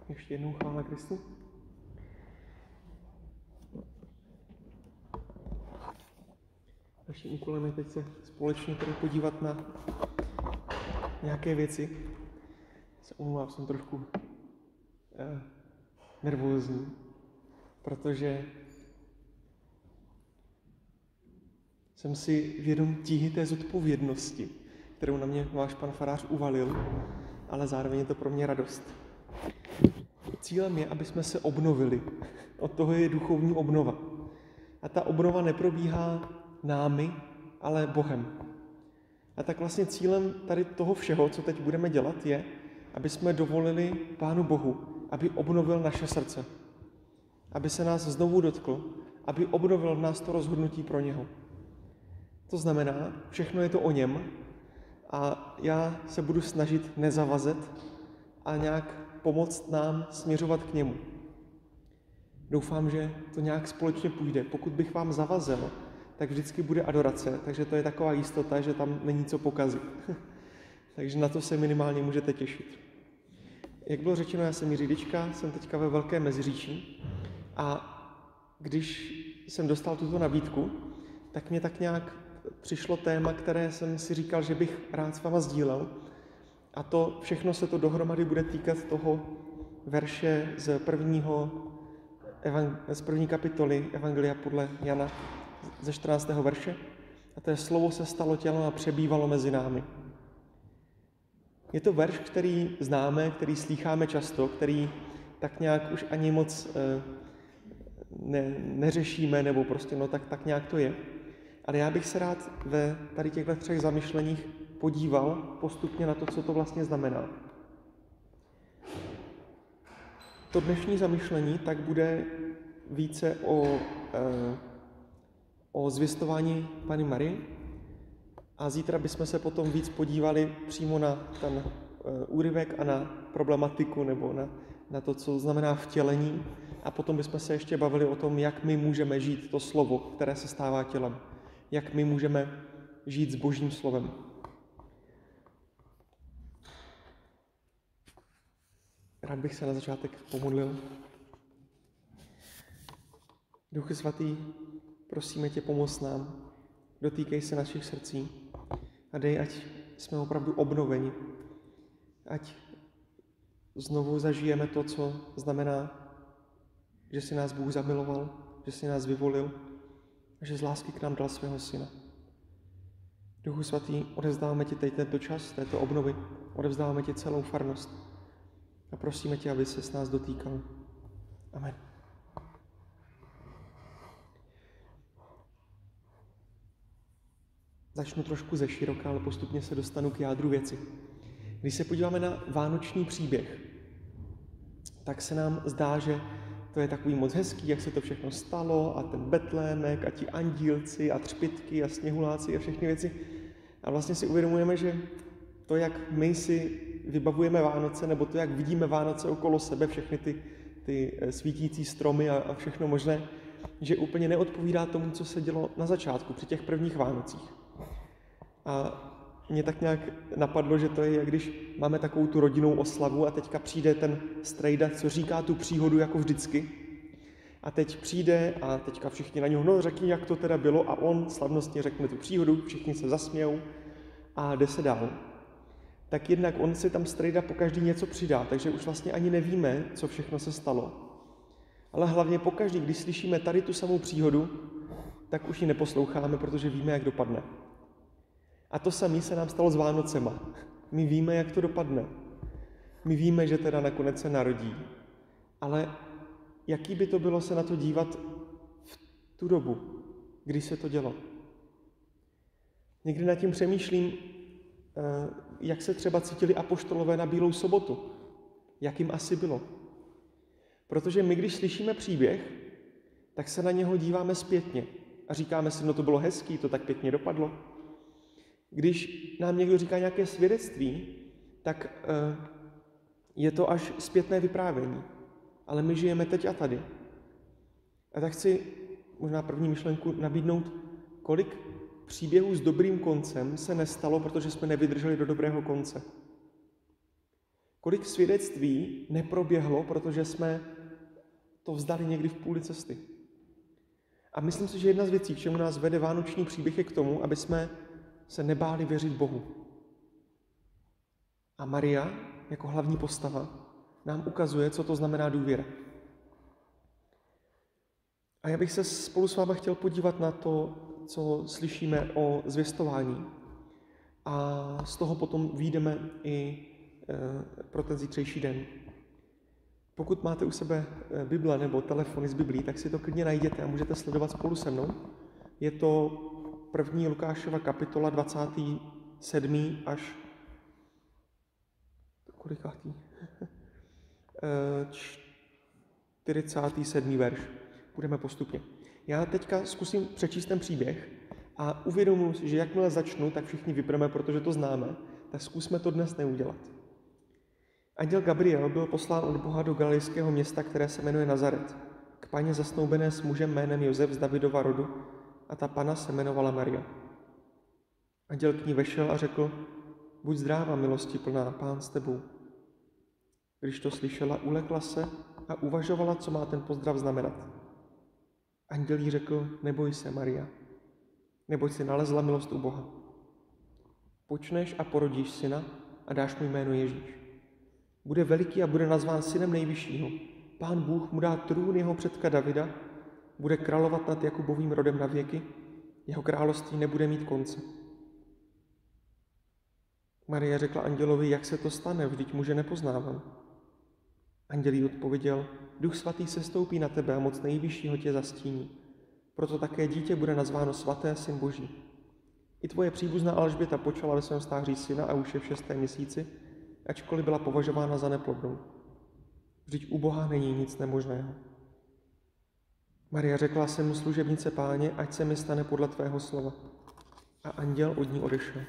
Ještě jednou chvála Kristu. Naším úkolem je teď se společně tady podívat na nějaké věci. Se omlouvám, jsem trošku nervózní, protože jsem si vědom tíhy té zodpovědnosti, kterou na mě váš pan farář uvalil, ale zároveň je to pro mě radost. Cílem je, aby jsme se obnovili. Od toho je duchovní obnova. A ta obnova neprobíhá námi, ale Bohem. A tak vlastně cílem tady toho všeho, co teď budeme dělat, je, aby jsme dovolili Pánu Bohu, aby obnovil naše srdce. Aby se nás znovu dotkl, aby obnovil v nás to rozhodnutí pro něho. To znamená, všechno je to o něm a já se budu snažit nezavazet a nějak pomoct nám směřovat k němu. Doufám, že to nějak společně půjde. Pokud bych vám zavazel, tak vždycky bude adorace, takže to je taková jistota, že tam není co pokazit. Takže na to se minimálně můžete těšit. Jak bylo řečeno, já jsem Jiří Dyčka, jsem teďka ve Velkém Meziříčí a když jsem dostal tuto nabídku, tak mě tak nějak přišlo téma, které jsem si říkal, že bych rád s váma sdílel. A to všechno se to dohromady bude týkat toho verše z první kapitoly Evangelia podle Jana ze 14. verše. A to je slovo se stalo tělem a přebývalo mezi námi. Je to verš, který známe, který slýcháme často, který tak nějak už ani moc neřešíme, nebo prostě tak nějak to je. Ale já bych se rád ve tady těchto 3 zamyšleních podíval postupně na to, co to vlastně znamená. To dnešní zamyšlení tak bude více o zvěstování Panny Marie a zítra bychom se potom víc podívali přímo na ten úryvek a na problematiku nebo na to, co znamená vtělení a potom bychom se ještě bavili o tom, jak my můžeme žít to slovo, které se stává tělem. Jak my můžeme žít s Božím slovem. Rád bych se na začátek pomodlil. Duchu svatý, prosíme tě, pomoz nám. Dotýkej se našich srdcí a dej, ať jsme opravdu obnoveni. Ať znovu zažijeme to, co znamená, že si nás Bůh zamiloval, že si nás vyvolil a že z lásky k nám dal svého syna. Duchu svatý, odevzdáváme ti teď tento čas, této obnovy, odevzdáváme ti celou farnost a prosíme tě, aby se s nás dotýkal. Amen. Začnu trošku ze široka, ale postupně se dostanu k jádru věci. Když se podíváme na vánoční příběh, tak se nám zdá, že to je takový moc hezký, jak se to všechno stalo a ten betlémek a ti andílci a třpytky a sněhuláci a všechny věci. A vlastně si uvědomujeme, že to, jak my si vybavujeme Vánoce, nebo to, jak vidíme Vánoce okolo sebe, všechny ty svítící stromy a všechno možné, že úplně neodpovídá tomu, co se dělo na začátku, při těch prvních Vánocích. A mě tak nějak napadlo, že to je, jak když máme takovou tu rodinnou oslavu a teďka přijde ten strejda, co říká tu příhodu jako vždycky. A teď přijde a teďka všichni na něho, no řekni, jak to teda bylo a on slavnostně řekne tu příhodu, všichni se zasmějou a jde se dál. Tak jednak on si tam strejda pokaždý něco přidá, takže už vlastně ani nevíme, co všechno se stalo. Ale hlavně pokaždý, když slyšíme tady tu samou příhodu, tak už ji neposloucháme, protože víme, jak dopadne. A to samé se nám stalo s Vánocema. My víme, jak to dopadne. My víme, že teda nakonec se narodí. Ale jaký by to bylo se na to dívat v tu dobu, kdy se to dělo? Někdy nad tím přemýšlím, jak se třeba cítili apoštolové na Bílou sobotu. Jak jim asi bylo. Protože my, když slyšíme příběh, tak se na něho díváme zpětně. A říkáme si, no to bylo hezký, to tak pěkně dopadlo. Když nám někdo říká nějaké svědectví, tak je to až zpětné vyprávění. Ale my žijeme teď a tady. A tak chci možná první myšlenku nabídnout, kolik příběhů s dobrým koncem se nestalo, protože jsme nevydrželi do dobrého konce. Kolik svědectví neproběhlo, protože jsme to vzdali někdy v půli cesty. A myslím si, že jedna z věcí, k čemu nás vede vánoční příběh, je k tomu, aby jsme se nebáli věřit Bohu. A Maria, jako hlavní postava, nám ukazuje, co to znamená důvěra. A já bych se spolu s vámi chtěl podívat na to, co slyšíme o zvěstování. A z toho potom vyjdeme i pro ten zítřejší den. Pokud máte u sebe Bible nebo telefony s Biblí, tak si to klidně najděte a můžete sledovat spolu se mnou. Je to 1. Lukášova kapitola 27. až kolikátý? 47. verš. Budeme postupně. Já teďka zkusím přečíst ten příběh a uvědomuji si, že jakmile začnu, tak všichni vypneme, protože to známe, tak zkusme to dnes neudělat. Anděl Gabriel byl poslán od Boha do galilejského města, které se jmenuje Nazaret, k paně zasnoubené s mužem jménem Josef z Davidova rodu, a ta pana se jmenovala Maria. Anděl k ní vešel a řekl: Buď zdráva, milosti plná, Pán s tebou. Když to slyšela, ulekla se a uvažovala, co má ten pozdrav znamenat. Anděl jí řekl: Neboj se, Maria, neboť si nalezla milost u Boha. Počneš a porodíš syna a dáš mu jméno Ježíš. Bude veliký a bude nazván synem nejvyššího. Pán Bůh mu dá trůn jeho předka Davida, bude královat nad Jakubovým rodem na věky, jeho království nebude mít konce. Marie řekla andělovi: Jak se to stane, vždyť muže nepoznávám. Anděl jí odpověděl: Duch svatý sestoupí na tebe a moc nejvyššího tě zastíní. Proto také dítě bude nazváno svaté, syn Boží. I tvoje příbuzná Alžběta počala ve svém stáří syna a už je v 6. měsíci, ačkoliv byla považována za neplodnou. Vždyť u Boha není nic nemožného. Maria řekla: Jsem služebnice Páně, ať se mi stane podle tvého slova. A anděl od ní odešel.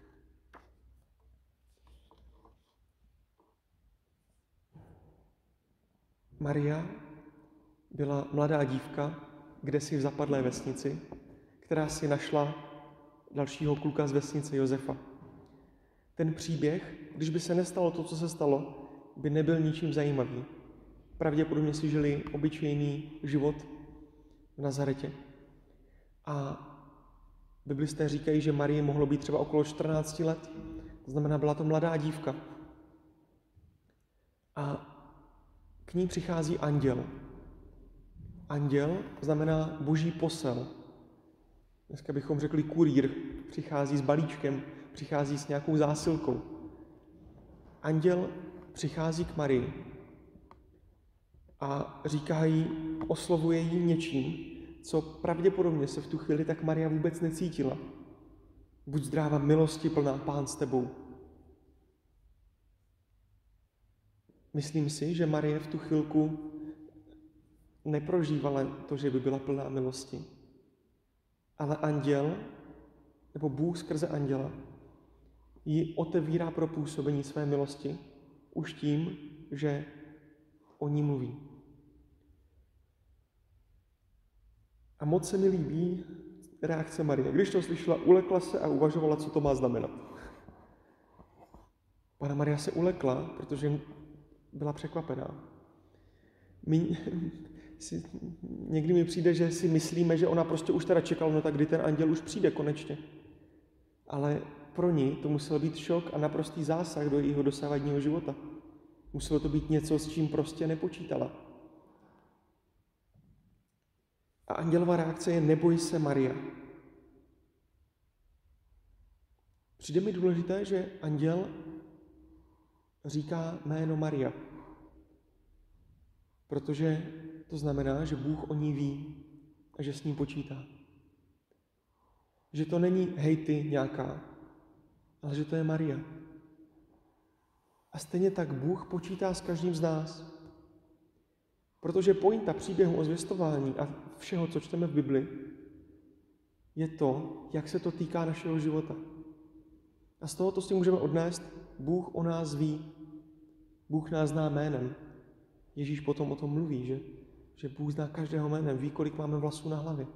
Maria byla mladá dívka, kdesi v zapadlé vesnici, která si našla dalšího kluka z vesnice Josefa. Ten příběh, když by se nestalo to, co se stalo, by nebyl ničím zajímavý. Pravděpodobně si žili obyčejný život v Nazaretě. A biblisté říkají, že Marie mohlo být třeba okolo 14 let, to znamená, byla to mladá dívka. A k ní přichází anděl. Anděl znamená boží posel. Dneska bychom řekli kurýr. Přichází s balíčkem, přichází s nějakou zásilkou. Anděl přichází k Marii a říká jí, oslovuje jí něčím, co pravděpodobně se v tu chvíli tak Maria vůbec necítila. Buď zdráva, milosti plná, Pán s tebou. Myslím si, že Marie v tu chvilku neprožívala to, že by byla plná milosti. Ale anděl, nebo Bůh skrze anděla, ji otevírá pro působení své milosti už tím, že o ní mluví. A moc se mi líbí reakce Marie. Když to slyšela, ulekla se a uvažovala, co to má znamenat. Panna Maria se ulekla, protože byla překvapená. Někdy mi přijde, že si myslíme, že ona prostě už teda čekala, no tak kdy ten anděl už přijde konečně. Ale pro ní to musel být šok a naprostý zásah do jejího dosavadního života. Muselo to být něco, s čím prostě nepočítala. A andělova reakce je: neboj se, Maria. Přijde mi důležité, že anděl říká jméno Maria. Protože to znamená, že Bůh o ní ví a že s ním počítá. Že to není hej ty nějaká, ale že to je Maria. A stejně tak Bůh počítá s každým z nás. Protože pointa příběhu o zvěstování a všeho, co čteme v Bibli, je to, jak se to týká našeho života. A z tohoto si můžeme odnést, Bůh o nás ví. Bůh nás zná jménem. Ježíš potom o tom mluví, že Bůh zná každého jménem, ví, kolik máme vlasů na hlavě.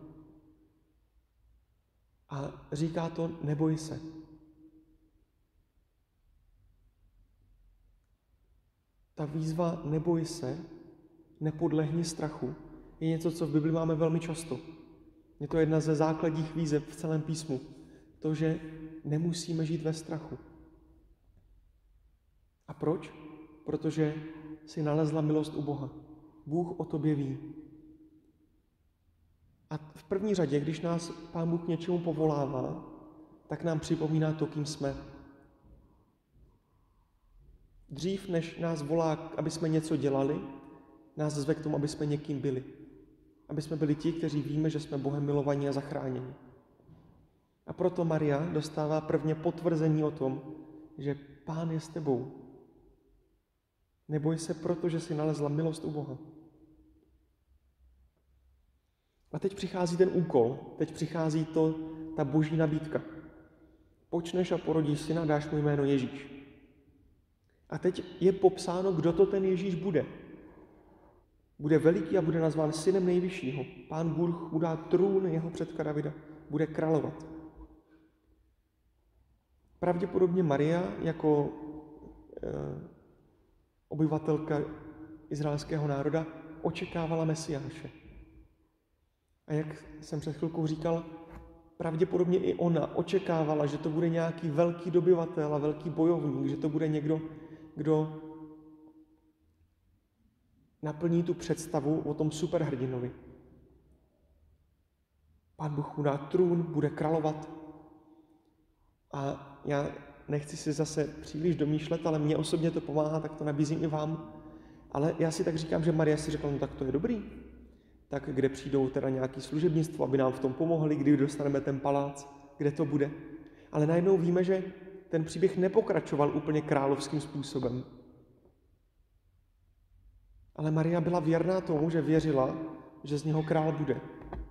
A říká to: neboj se. ta výzva neboj se, nepodlehni strachu, je něco, co v Bibli máme velmi často. Je to jedna ze základních výzev v celém písmu. To, že nemusíme žít ve strachu. A proč? Protože si nalezla milost u Boha. Bůh o tobě ví. A v první řadě, když nás Pán Bůh k něčemu povolává, tak nám připomíná to, kým jsme. Dřív, než nás volá, aby jsme něco dělali, nás zve k tomu, aby jsme někým byli. Aby jsme byli ti, kteří víme, že jsme Bohem milovaní a zachráněni. A proto Maria dostává prvně potvrzení o tom, že Pán je s tebou. Neboj se, protože si nalezla milost u Boha. A teď přichází ten úkol, teď přichází ta boží nabídka. Počneš a porodíš syna, dáš mu jméno Ježíš. A teď je popsáno, kdo to ten Ježíš bude. Bude veliký a bude nazván synem nejvyššího. Pán Bůh mu dá trůn jeho předka Davida. Bude královat. Pravděpodobně Maria jako obyvatelka izraelského národa očekávala Mesiáše. A jak jsem před chvilkou říkal, pravděpodobně i ona očekávala, že to bude nějaký velký dobyvatel a velký bojovník, že to bude někdo, kdo naplní tu představu o tom superhrdinovi. Pán Bůh mu dá trůn, bude královat. A já nechci si zase příliš domýšlet, ale mně osobně to pomáhá, tak to nabízím i vám. Ale já si tak říkám, že Maria si řekla, no tak to je dobrý. Tak kde přijdou teda nějaké služebnictvo, aby nám v tom pomohli, kdy dostaneme ten palác, kde to bude. Ale najednou víme, že ten příběh nepokračoval úplně královským způsobem. Ale Maria byla věrná tomu, že věřila, že z něho král bude.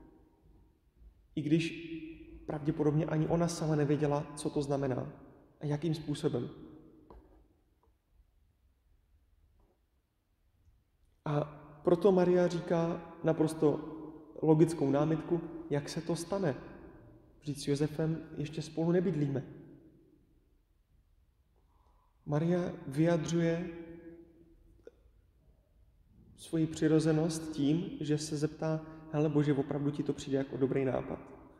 I když pravděpodobně ani ona sama nevěděla, co to znamená a jakým způsobem. A proto Maria říká naprosto logickou námitku, jak se to stane. Vždyť s Josefem ještě spolu nebydlíme. Maria vyjadřuje svoji přirozenost tím, že se zeptá, hele Bože, opravdu ti to přijde jako dobrý nápad.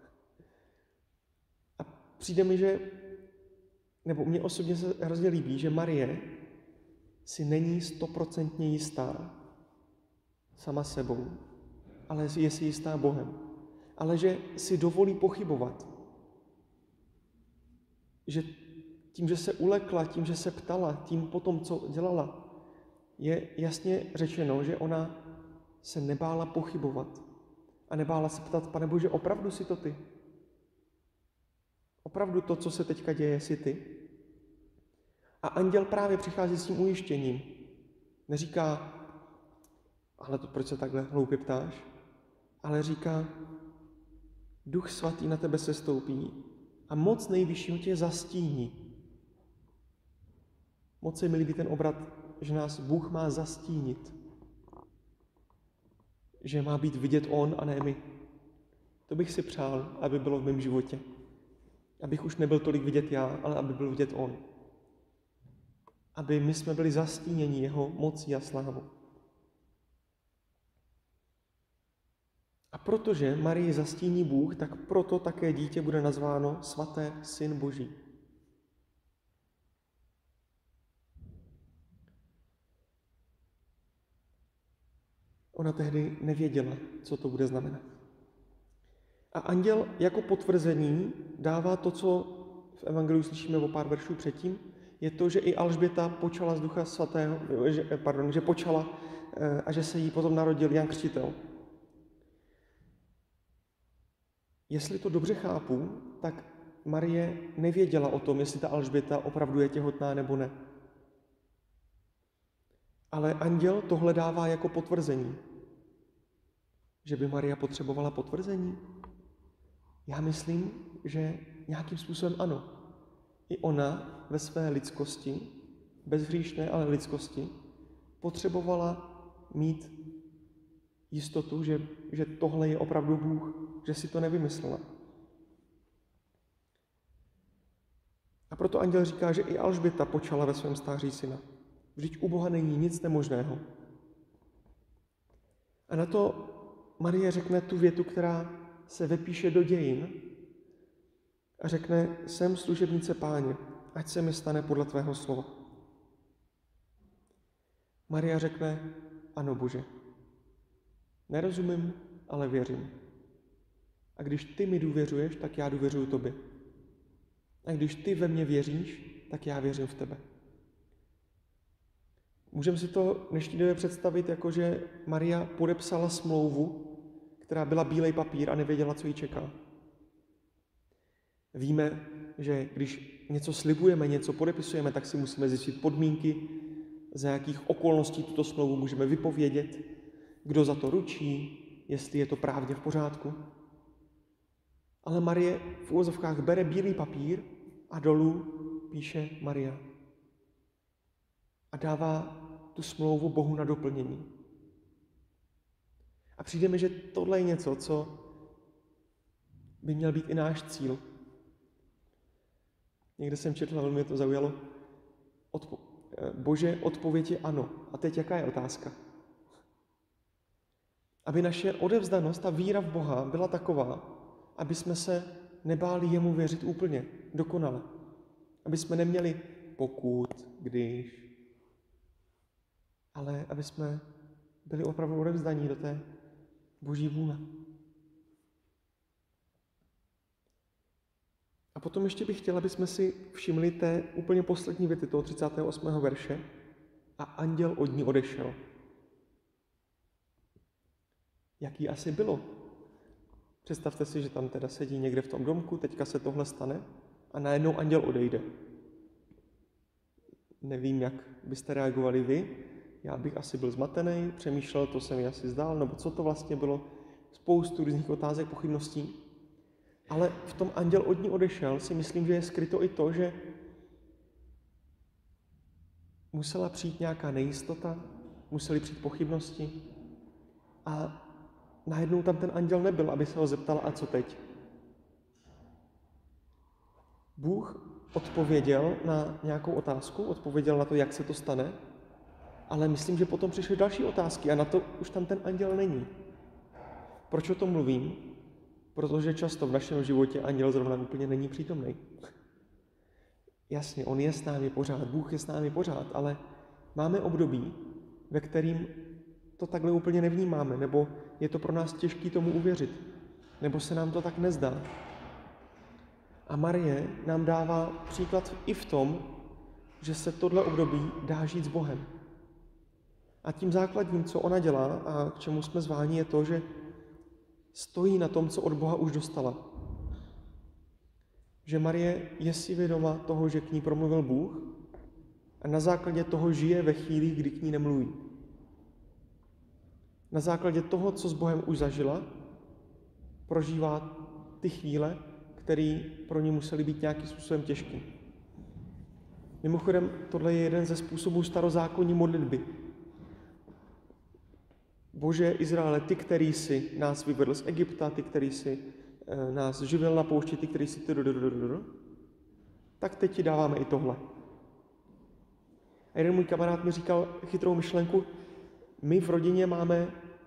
A přijde mi, nebo mně osobně se hrozně líbí, že Marie si není 100% jistá sama sebou, ale je si jistá Bohem. Ale že si dovolí pochybovat. Že tím, že se ulekla, tím, že se ptala, tím potom, co dělala, je jasně řečeno, že ona se nebála pochybovat a nebála se ptat, Pane Bože, opravdu si to ty? Opravdu to, co se teďka děje, si ty? A anděl právě přichází s tím ujištěním. Neříká, ale to proč se takhle hloupě ptáš? Ale říká, Duch Svatý na tebe sestoupí a moc nejvyššího tě zastíní. Moc se mi líbí ten obrat, že nás Bůh má zastínit. Že má být vidět on a ne my. To bych si přál, aby bylo v mém životě. Abych už nebyl tolik vidět já, ale aby byl vidět on. Aby my jsme byli zastíněni jeho mocí a slávou. A protože Marii zastíní Bůh, tak proto také dítě bude nazváno svaté Syn Boží. Ona tehdy nevěděla, co to bude znamenat. A anděl jako potvrzení dává to, co v evangeliu slyšíme o pár veršů předtím, je to, že i Alžběta počala z Ducha Svatého, že počala a že se jí potom narodil Jan Křtitel. Jestli to dobře chápu, tak Marie nevěděla o tom, jestli ta Alžběta opravdu je těhotná nebo ne. Ale anděl tohle dává jako potvrzení. Že by Maria potřebovala potvrzení? Já myslím, že nějakým způsobem ano. I ona ve své lidskosti, bezhříšné, ale lidskosti, potřebovala mít jistotu, že tohle je opravdu Bůh, že si to nevymyslela. A proto anděl říká, že i Alžběta počala ve svém stáří syna. Vždyť u Boha není nic nemožného. A na to Marie řekne tu větu, která se vepíše do dějin a řekne: jsem služebnice Páně, ať se mi stane podle tvého slova. Maria řekne: ano, Bože, nerozumím, ale věřím. A když ty mi důvěřuješ, tak já důvěřuji tobě. A když ty ve mně věříš, tak já věřím v tebe. Můžeme si to v dnešní době představit jako, že Maria podepsala smlouvu, která byla bílej papír a nevěděla, co jí čeká. Víme, že když něco slibujeme, něco podepisujeme, tak si musíme zjistit podmínky, za jakých okolností tuto smlouvu můžeme vypovědět, kdo za to ručí, jestli je to právně v pořádku. Ale Marie v uvozovkách bere bílý papír a dolů píše Maria. A dává tu smlouvu Bohu na doplnění. A přijde mi, že tohle je něco, co by měl být i náš cíl. Někde jsem četl, velmi mě to zaujalo. Bože, odpověď je ano. A teď jaká je otázka? Aby naše odevzdanost a víra v Boha byla taková, aby jsme se nebáli jemu věřit úplně, dokonale. Aby jsme neměli pokud, když, ale aby jsme byli opravdu odevzdaní do té Boží vůle. A potom ještě bych chtěl, aby jsme si všimli té úplně poslední věty toho 38. verše: a anděl od ní odešel. Jaký asi bylo? Představte si, že tam teda sedí někde v tom domku, teďka se tohle stane a najednou anděl odejde. Nevím, jak byste reagovali vy. Já bych asi byl zmatený, přemýšlel, to se mi asi zdál, nebo co to vlastně bylo. Spoustu různých otázek, pochybností. Ale v tom anděl od ní odešel si myslím, že je skryto i to, že musela přijít nějaká nejistota, musely přijít pochybnosti a najednou tam ten anděl nebyl, aby se ho zeptal, a co teď? Bůh odpověděl na nějakou otázku, odpověděl na to, jak se to stane, ale myslím, že potom přišly další otázky a na to už tam ten anděl není. Proč o tom mluvím? Protože často v našem životě anděl zrovna úplně není přítomný. Jasně, on je s námi pořád, Bůh je s námi pořád, ale máme období, ve kterým to takhle úplně nevnímáme, nebo je to pro nás těžké tomu uvěřit, nebo se nám to tak nezdá. A Marie nám dává příklad i v tom, že se tohle období dá žít s Bohem. A tím základním, co ona dělá a k čemu jsme zváni, je to, že stojí na tom, co od Boha už dostala. Že Marie je si vědoma toho, že k ní promluvil Bůh a na základě toho žije ve chvíli, kdy k ní nemluví. Na základě toho, co s Bohem už zažila, prožívá ty chvíle, které pro ní musely být nějakým způsobem těžké. Mimochodem, tohle je jeden ze způsobů starozákonní modlitby. Bože Izraele, ty, který jsi nás vyvedl z Egypta, ty, který jsi nás živil na poušti, ty, který jsi tak teď ti dáváme i tohle. A jeden můj kamarád mi říkal chytrou myšlenku: my v rodině máme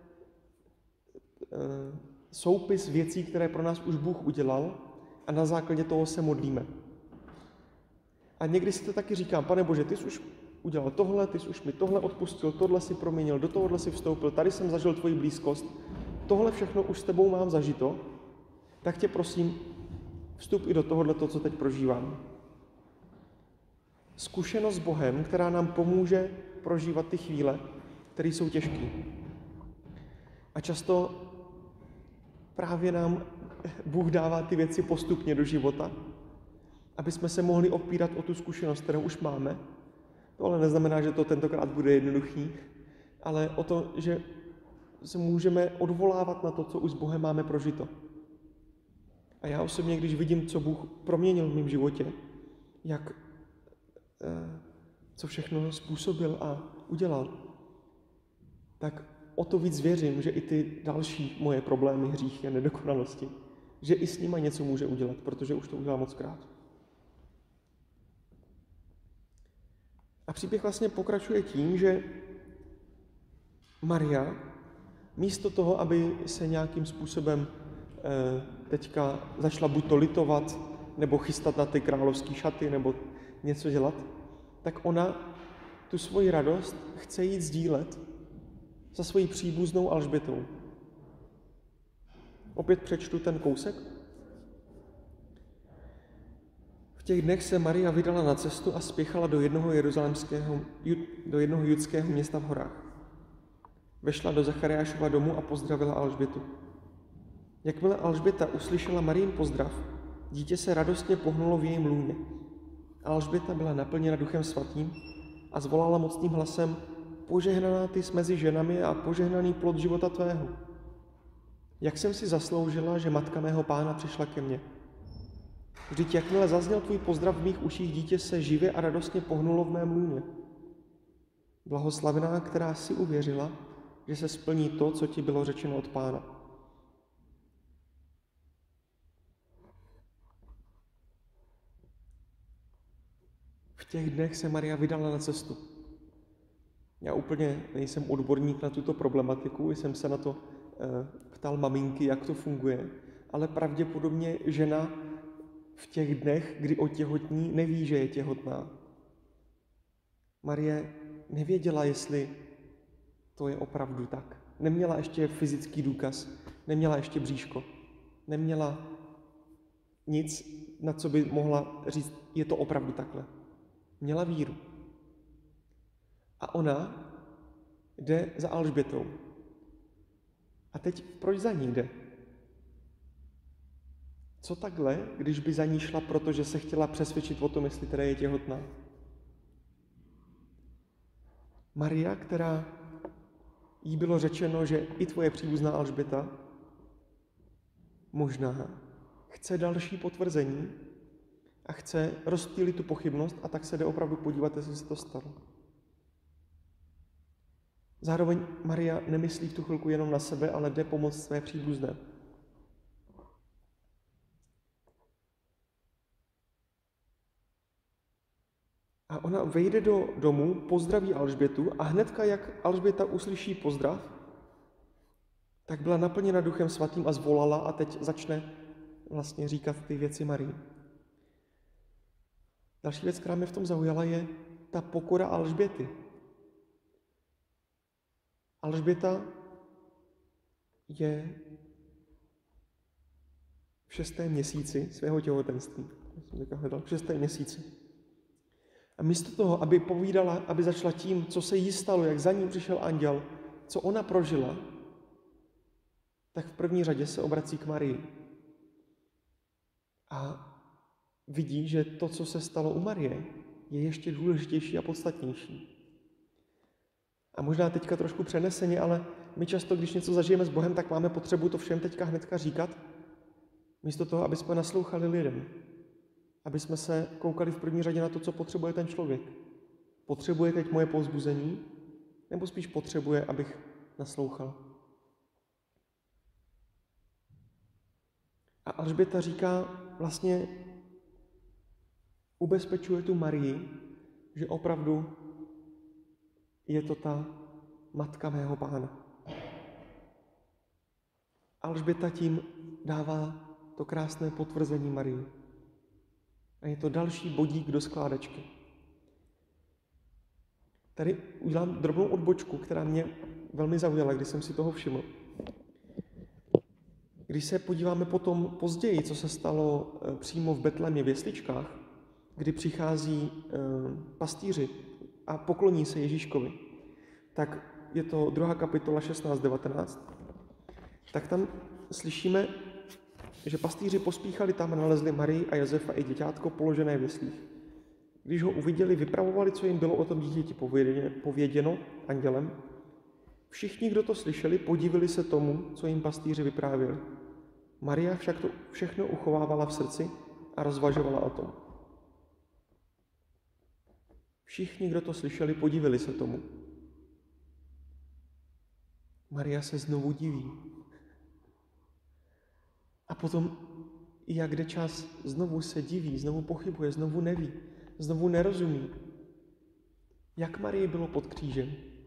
soupis věcí, které pro nás už Bůh udělal a na základě toho se modlíme. A někdy si to taky říkám: Pane Bože, ty jsi už udělal tohle, ty jsi už mi tohle odpustil, tohle si proměnil, do tohohle si vstoupil, tady jsem zažil tvoji blízkost, tohle všechno už s tebou mám zažito, tak tě prosím, vstup i do tohohle, co teď prožívám. Zkušenost s Bohem, která nám pomůže prožívat ty chvíle, které jsou těžké. A často právě nám Bůh dává ty věci postupně do života, aby jsme se mohli opírat o tu zkušenost, kterou už máme. To ale neznamená, že to tentokrát bude jednoduchý, ale o to, že se můžeme odvolávat na to, co už s Bohem máme prožito. A já osobně, když vidím, co Bůh proměnil v mém životě, co všechno způsobil a udělal, tak o to víc věřím, že i ty další moje problémy, hříchy a nedokonalosti, že i s nima něco může udělat, protože už to udělal mockrát. A příběh vlastně pokračuje tím, že Maria místo toho, aby se nějakým způsobem teďka začala buď to litovat, nebo chystat na ty královské šaty, nebo něco dělat, tak ona tu svoji radost chce jít sdílet se svojí příbuznou Alžbětou. Opět přečtu ten kousek. V těch dnech se Maria vydala na cestu a spěchala do jednoho judského města v horách. Vešla do Zachariášova domu a pozdravila Alžbětu. Jakmile Alžběta uslyšela Marijin pozdrav, dítě se radostně pohnulo v jejím lůně. Alžběta byla naplněna Duchem Svatým a zvolala mocným hlasem: Požehnaná ty jsi mezi ženami a požehnaný plod života tvého. Jak jsem si zasloužila, že matka mého Pána přišla ke mně. Vždyť jakmile zazněl tvůj pozdrav v mých uších, dítě se živě a radostně pohnulo v mém lůně. Blahoslavená, která si uvěřila, že se splní to, co ti bylo řečeno od Pána. V těch dnech se Maria vydala na cestu. Já úplně nejsem odborník na tuto problematiku, jsem se na to ptal maminky, jak to funguje, ale pravděpodobně žena v těch dnech, kdy otěhotní, neví, že je těhotná. Marie nevěděla, jestli to je opravdu tak. Neměla ještě fyzický důkaz, neměla ještě bříško, neměla nic, na co by mohla říct, je to opravdu takhle. Měla víru. A ona jde za Alžbětou. A teď proč za ní jde? Co takhle, když by za ní šla, protože se chtěla přesvědčit o tom, jestli teda je těhotná? Maria, která jí bylo řečeno, že i tvoje příbuzná Alžběta možná chce další potvrzení a chce rozptýlit tu pochybnost, a tak se jde opravdu podívat, jestli se to stalo. Zároveň Maria nemyslí v tu chvilku jenom na sebe, ale jde pomoct své příbuzné. A ona vejde do domu, pozdraví Alžbětu a hnedka, jak Alžběta uslyší pozdrav, tak byla naplněna Duchem Svatým a zvolala a teď začne vlastně říkat ty věci Marii. Další věc, která mě v tom zaujala, je ta pokora Alžběty. Alžběta je v 6. měsíci svého těhotenství. V 6. měsíci. A místo toho, aby povídala, aby začala tím, co se jí stalo, jak za ní přišel anděl, co ona prožila, tak v první řadě se obrací k Marii. A vidí, že to, co se stalo u Marie, je ještě důležitější a podstatnější. A možná teďka trošku přeneseně, ale my často, když něco zažijeme s Bohem, tak máme potřebu to všem teďka hnedka říkat, místo toho, aby jsme naslouchali lidem. Aby jsme se koukali v první řadě na to, co potřebuje ten člověk. Potřebuje teď moje povzbuzení, nebo spíš potřebuje, abych naslouchal? A Alžběta říká, vlastně ubezpečuje tu Marii, že opravdu je to ta matka mého Pána. Alžběta tím dává to krásné potvrzení Marii. A je to další bodík do skládačky. Tady udělám drobnou odbočku, která mě velmi zaujala, když jsem si toho všiml. Když se podíváme potom později, co se stalo přímo v Betlémě v jesličkách, kdy přichází pastýři a pokloní se Ježíškovi, tak je to 2. kapitola 16-19, tak tam slyšíme, že pastýři pospíchali tam a nalezli Marii a Josefa i děťátko položené v jeslích. Když ho uviděli, vypravovali, co jim bylo o tom dítěti pověděno andělem. Všichni, kdo to slyšeli, podívali se tomu, co jim pastýři vyprávěli. Maria však to všechno uchovávala v srdci a rozvažovala o tom. Všichni, kdo to slyšeli, podívali se tomu. Maria se znovu diví. A potom, jak jde čas, znovu se diví, znovu pochybuje, znovu neví, znovu nerozumí. Jak Marie bylo pod křížem?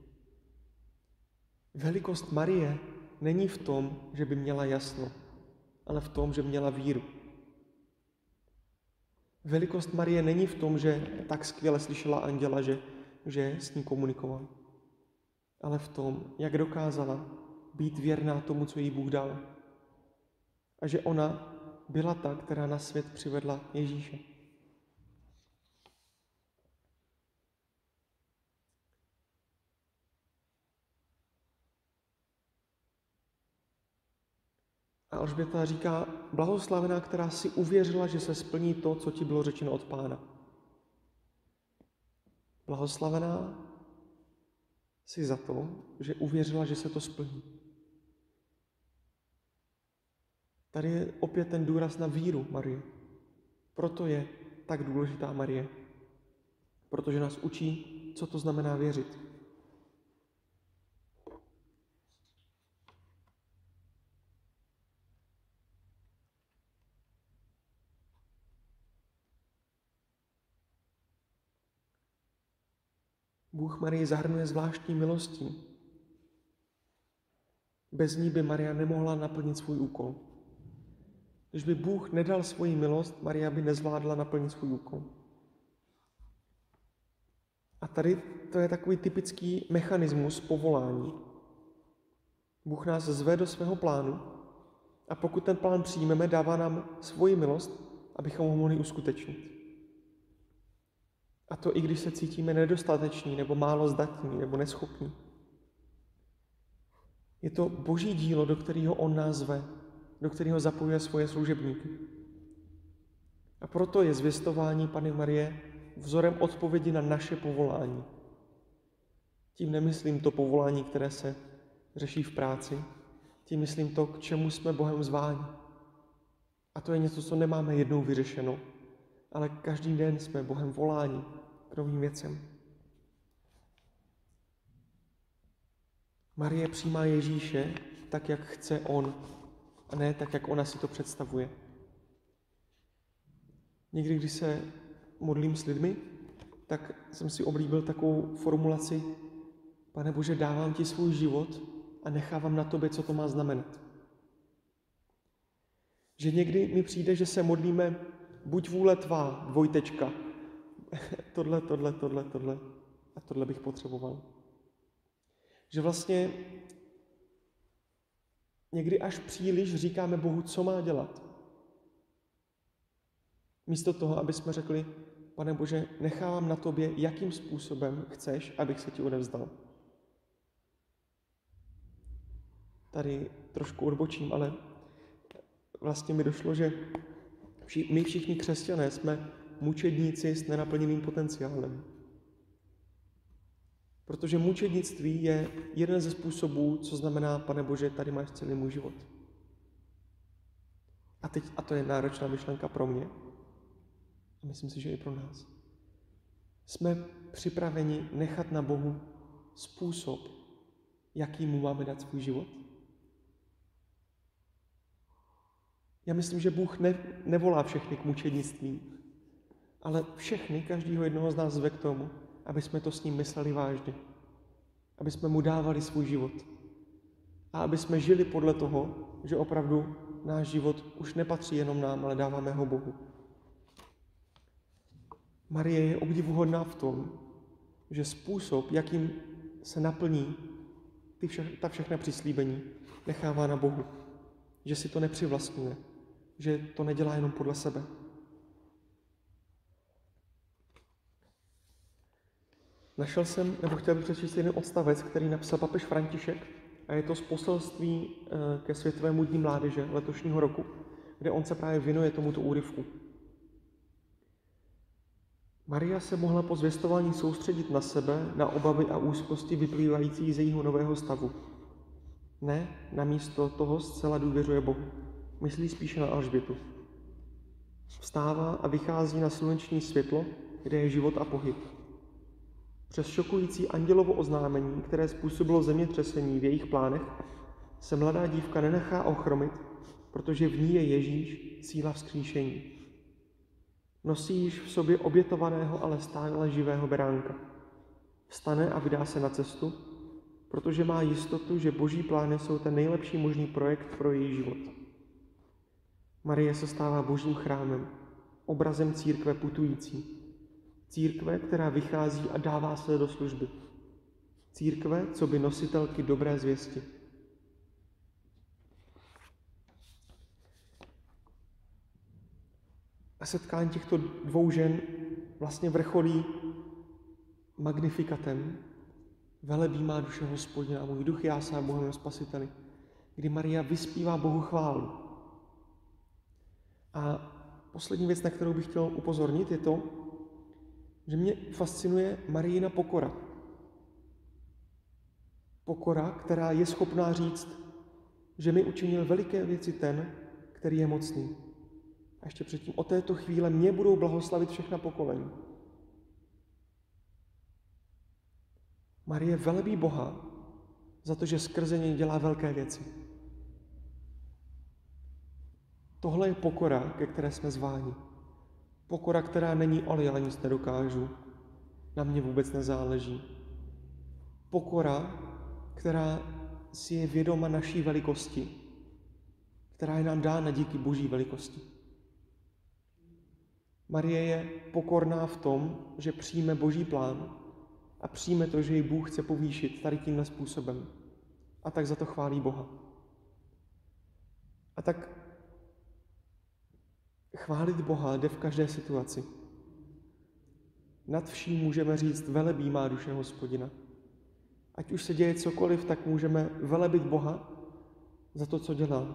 Velikost Marie není v tom, že by měla jasno, ale v tom, že měla víru. Velikost Marie není v tom, že tak skvěle slyšela anděla, že s ní komunikoval, ale v tom, jak dokázala být věrná tomu, co jí Bůh dal. A že ona byla ta, která na svět přivedla Ježíše. A Alžběta říká, blahoslavená, která si uvěřila, že se splní to, co ti bylo řečeno od Pána. Blahoslavená si za to, že uvěřila, že se to splní. Tady je opět ten důraz na víru Marie. Proto je tak důležitá Marie. Protože nás učí, co to znamená věřit. Bůh Marii zahrnuje zvláštní milostí. Bez ní by Maria nemohla naplnit svůj úkol. Když by Bůh nedal svoji milost, Maria by nezvládla naplnit svůj úkol. A tady to je takový typický mechanismus povolání. Bůh nás zve do svého plánu a pokud ten plán přijmeme, dává nám svoji milost, abychom ho mohli uskutečnit. A to i když se cítíme nedostateční, nebo málo zdatní, nebo neschopní. Je to Boží dílo, do kterého on nás zve, do kterého zapojuje svoje služebníky. A proto je zvěstování Panny Marie vzorem odpovědi na naše povolání. Tím nemyslím to povolání, které se řeší v práci, tím myslím to, k čemu jsme Bohem zváni. A to je něco, co nemáme jednou vyřešeno, ale každý den jsme Bohem voláni k novým věcem. Marie přijímá Ježíše tak, jak chce on, a ne tak, jak ona si to představuje. Někdy, když se modlím s lidmi, tak jsem si oblíbil takovou formulaci: Pane Bože, dávám ti svůj život a nechávám na tobě, co to má znamenat. Že někdy mi přijde, že se modlíme buď vůle tvá, dvojtečka, tohle a tohle bych potřeboval. Že vlastně někdy až příliš říkáme Bohu, co má dělat. Místo toho, aby jsme řekli: Pane Bože, nechávám na tobě, jakým způsobem chceš, abych se ti odevzdal. Tady trošku odbočím, ale vlastně mi došlo, že my všichni křesťané jsme mučedníci s nenaplněným potenciálem. Protože mučednictví je jeden ze způsobů, co znamená: Pane Bože, tady máš celý můj život. A to je náročná myšlenka pro mě. A myslím si, že i pro nás. Jsme připraveni nechat na Bohu způsob, jaký mu máme dát svůj život? Já myslím, že Bůh nevolá všechny k mučednictví, ale všechny, každého jednoho z nás zve k tomu, aby jsme to s ním mysleli vážně. Aby jsme mu dávali svůj život. A aby jsme žili podle toho, že opravdu náš život už nepatří jenom nám, ale dáváme ho Bohu. Marie je obdivuhodná v tom, že způsob, jakým se naplní ta všechna přislíbení, nechává na Bohu. Že si to nepřivlastňuje. Že to nedělá jenom podle sebe. Našel jsem, nebo chtěl bych přečíst jeden odstavec, který napsal papež František, a je to z poselství ke Světovému dní mládeže letošního roku, kde on se právě věnuje tomuto úryvku. Maria se mohla po zvěstování soustředit na sebe, na obavy a úzkosti vyplývající z jejího nového stavu. Ne, namísto toho zcela důvěřuje Bohu. Myslí spíše na Alžbětu. Vstává a vychází na sluneční světlo, kde je život a pohyb. Přes šokující andělovo oznámení, které způsobilo zemětřesení v jejich plánech, se mladá dívka nenechá ochromit, protože v ní je Ježíš, síla vzkříšení. Nosí již v sobě obětovaného, ale stále živého beránka. Vstane a vydá se na cestu, protože má jistotu, že boží plány jsou ten nejlepší možný projekt pro její život. Marie se stává božím chrámem, obrazem církve putující. Církve, která vychází a dává se do služby. Církve, co by nositelky dobré zvěsti. A setkání těchto dvou žen vlastně vrcholí magnifikatem. Velebí má duše Hospodina, můj duch jásá Bohem Spasiteli, kdy Maria vyspívá Bohu chválu. A poslední věc, na kterou bych chtěl upozornit, je to, že mě fascinuje Mariina pokora. Pokora, která je schopná říct, že mi učinil veliké věci ten, který je mocný. A ještě předtím, od této chvíle mě budou blahoslavit všechna pokolení. Marie velebí Boha za to, že skrze něj dělá velké věci. Tohle je pokora, ke které jsme zváni. Pokora, která není ale já nic nedokážu, na mě vůbec nezáleží. Pokora, která si je vědoma naší velikosti, která je nám dána díky boží velikosti. Marie je pokorná v tom, že přijme boží plán a přijme to, že jej Bůh chce povýšit tady tímhle způsobem. A tak za to chválí Boha. A tak chválit Boha jde v každé situaci. Nad vším můžeme říct, velebí má duše Hospodina. Ať už se děje cokoliv, tak můžeme velebit Boha za to, co dělá.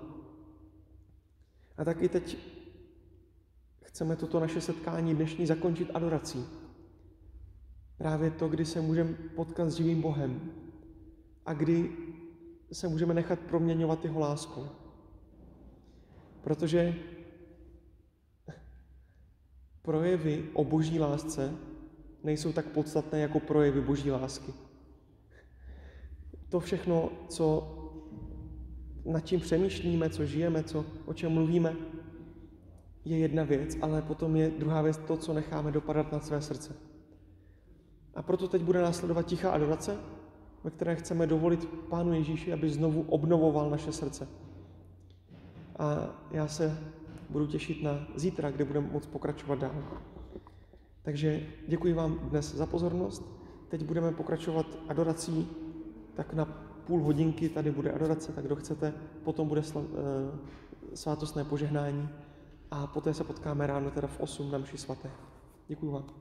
A tak i teď chceme toto naše setkání dnešní zakončit adorací. Právě to, kdy se můžeme potkat s živým Bohem a kdy se můžeme nechat proměňovat jeho láskou. Protože projevy o boží lásce nejsou tak podstatné jako projevy boží lásky. To všechno, nad čím přemýšlíme, co žijeme, o čem mluvíme, je jedna věc, ale potom je druhá věc to, co necháme dopadat na své srdce. A proto teď bude následovat tichá adorace, ve které chceme dovolit Pánu Ježíši, aby znovu obnovoval naše srdce. A já se budu těšit na zítra, kde budeme moct pokračovat dál. Takže děkuji vám dnes za pozornost. Teď budeme pokračovat adorací, tak na půl hodinky tady bude adorace, tak kdo chcete, potom bude svátostné požehnání a poté se potkáme ráno teda v 8 na mši svaté. Děkuji vám.